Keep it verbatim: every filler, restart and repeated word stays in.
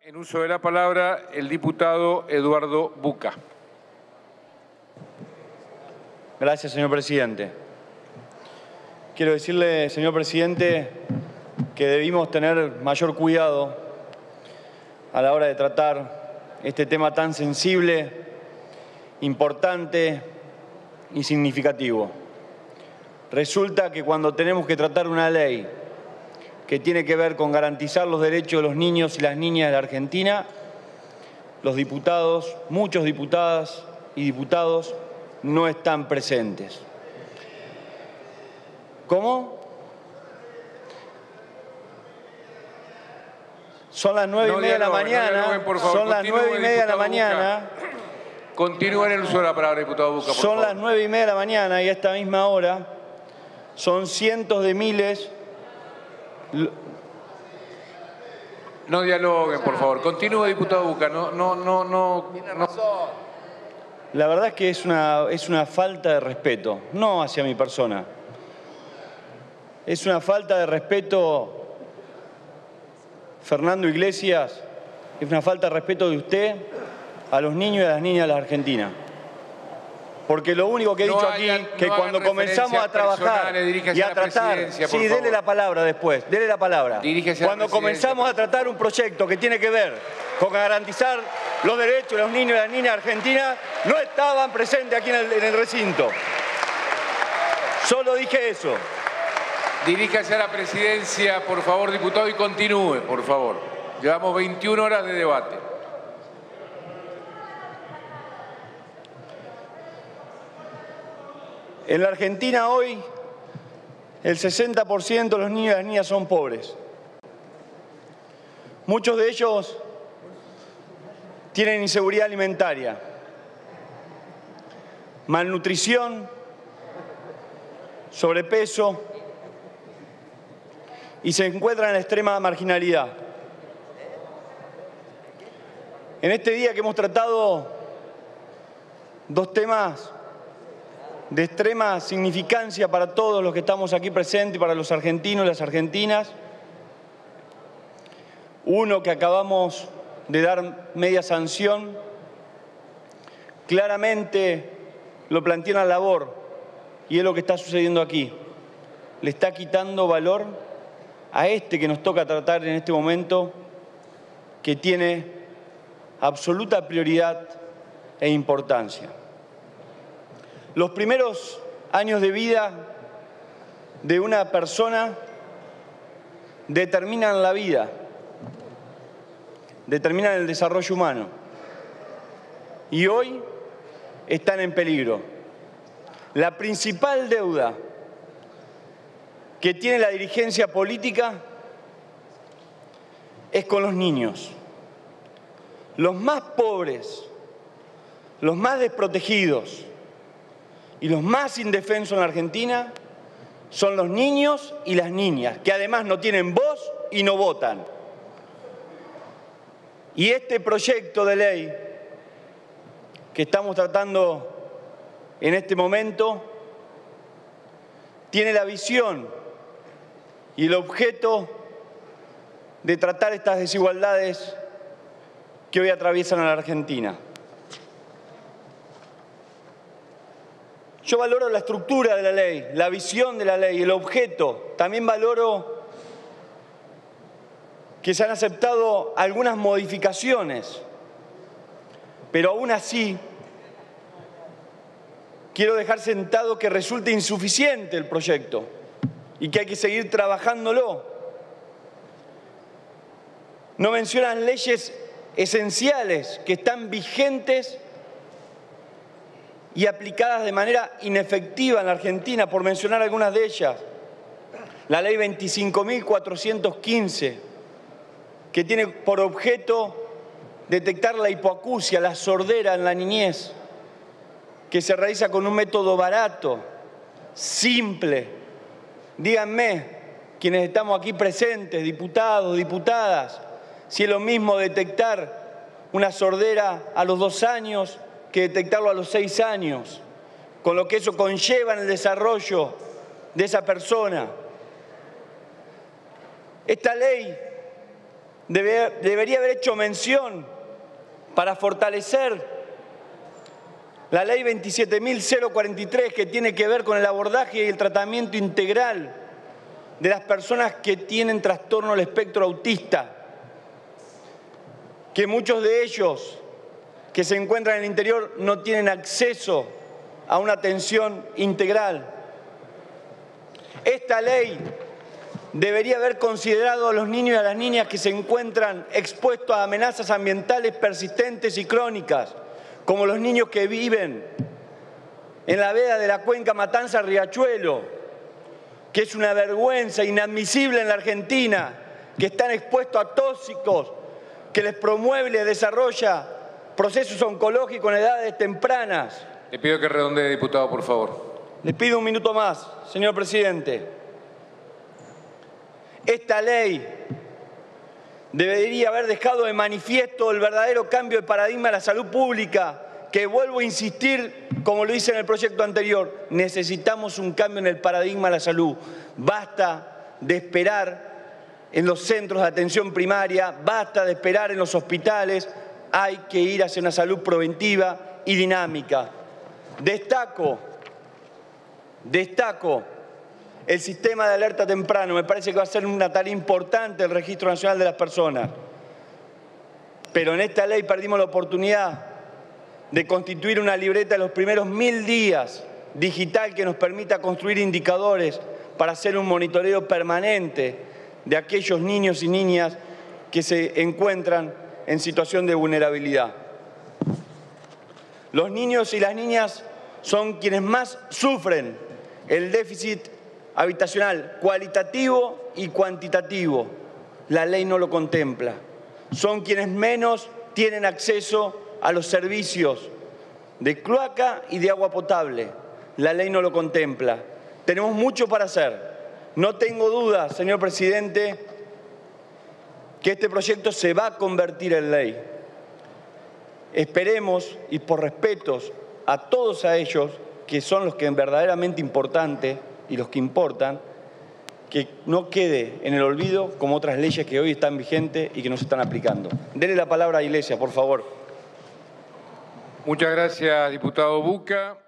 En uso de la palabra, el diputado Eduardo Buca. Gracias, señor presidente. Quiero decirle, señor presidente, que debimos tener mayor cuidado a la hora de tratar este tema tan sensible, importante y significativo. Resulta que cuando tenemos que tratar una ley que tiene que ver con garantizar los derechos de los niños y las niñas de la Argentina, los diputados, muchos diputadas y diputados, no están presentes. ¿Cómo? Son las nueve y media de la mañana. Son las nueve y media de la mañana. Continúa en el uso de la palabra, diputado Buca, por favor. Son las nueve y media de la mañana y a esta misma hora son cientos de miles. No dialoguen, por favor. Continúe, diputado Buca. No, no, no, no. no. La verdad es que es una, es una falta de respeto, no hacia mi persona. Es una falta de respeto, Fernando Iglesias, es una falta de respeto de usted a los niños y a las niñas de la Argentina. Porque lo único que he dicho no aquí, hagan, que no cuando comenzamos a trabajar y a, a tratar... Sí, favor. dele la palabra después, dele la palabra. Dirígese cuando a comenzamos a tratar un proyecto que tiene que ver con garantizar los derechos de los niños y las niñas argentinas, no estaban presentes aquí en el, en el recinto. Solo dije eso. Diríjase a la presidencia, por favor, diputado, y continúe, por favor. Llevamos veintiuna horas de debate. En la Argentina hoy, el sesenta por ciento de los niños y las niñas son pobres. Muchos de ellos tienen inseguridad alimentaria, malnutrición, sobrepeso y se encuentran en la extrema marginalidad. En este día que hemos tratado dos temas de extrema significancia para todos los que estamos aquí presentes, para los argentinos y las argentinas. Uno que acabamos de dar media sanción, claramente lo plantea en la labor y es lo que está sucediendo aquí. Le está quitando valor a este que nos toca tratar en este momento, que tiene absoluta prioridad e importancia. Los primeros años de vida de una persona determinan la vida, determinan el desarrollo humano y hoy están en peligro. La principal deuda que tiene la dirigencia política es con los niños. Los más pobres, los más desprotegidos y los más indefensos en la Argentina son los niños y las niñas, que además no tienen voz y no votan. Y este proyecto de ley que estamos tratando en este momento tiene la visión y el objeto de tratar estas desigualdades que hoy atraviesan a la Argentina. Yo valoro la estructura de la ley, la visión de la ley, el objeto. También valoro que se han aceptado algunas modificaciones, pero aún así quiero dejar sentado que resulta insuficiente el proyecto y que hay que seguir trabajándolo. No mencionan leyes esenciales que están vigentes y aplicadas de manera inefectiva en la Argentina, por mencionar algunas de ellas. La ley veinticinco mil cuatrocientos quince, que tiene por objeto detectar la hipoacusia, la sordera en la niñez, que se realiza con un método barato, simple. Díganme, quienes estamos aquí presentes, diputados, diputadas, si es lo mismo detectar una sordera a los dos años que detectarlo a los seis años, con lo que eso conlleva en el desarrollo de esa persona. Esta ley debe, debería haber hecho mención para fortalecer la ley veintisiete mil cuarenta y tres, que tiene que ver con el abordaje y el tratamiento integral de las personas que tienen trastorno del espectro autista, que muchos de ellos que se encuentran en el interior no tienen acceso a una atención integral. Esta ley debería haber considerado a los niños y a las niñas que se encuentran expuestos a amenazas ambientales persistentes y crónicas, como los niños que viven en la veda de la cuenca Matanza-Riachuelo, que es una vergüenza inadmisible en la Argentina, que están expuestos a tóxicos, que les promueve y les desarrolla procesos oncológicos en edades tempranas. Le pido que redondee, diputado, por favor. Le pido un minuto más, señor presidente. Esta ley debería haber dejado de manifiesto el verdadero cambio de paradigma de la salud pública, que vuelvo a insistir, como lo hice en el proyecto anterior, necesitamos un cambio en el paradigma de la salud. Basta de esperar en los centros de atención primaria, basta de esperar en los hospitales, hay que ir hacia una salud preventiva y dinámica. Destaco, destaco el sistema de alerta temprano. Me parece que va a ser una tarea importante el Registro Nacional de las Personas. Pero en esta ley perdimos la oportunidad de constituir una libreta de los primeros mil días digital que nos permita construir indicadores para hacer un monitoreo permanente de aquellos niños y niñas que se encuentran en situación de vulnerabilidad. Los niños y las niñas son quienes más sufren el déficit habitacional cualitativo y cuantitativo. La ley no lo contempla. Son quienes menos tienen acceso a los servicios de cloaca y de agua potable. La ley no lo contempla. Tenemos mucho para hacer. No tengo duda, señor presidente, que este proyecto se va a convertir en ley. Esperemos, y por respetos a todos a ellos, que son los que verdaderamente importantes y los que importan, que no quede en el olvido como otras leyes que hoy están vigentes y que no se están aplicando. Dele la palabra a Iglesias, por favor. Muchas gracias, diputado Bucca.